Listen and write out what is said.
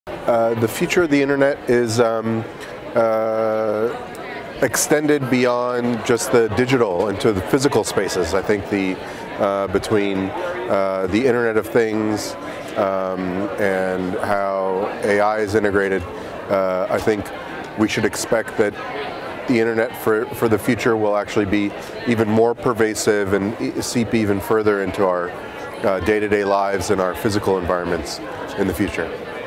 The future of the internet is extended beyond just the digital into the physical spaces. I think between the Internet of Things and how AI is integrated, I think we should expect that the internet for the future will actually be even more pervasive and seep even further into our day-to-day lives and our physical environments in the future.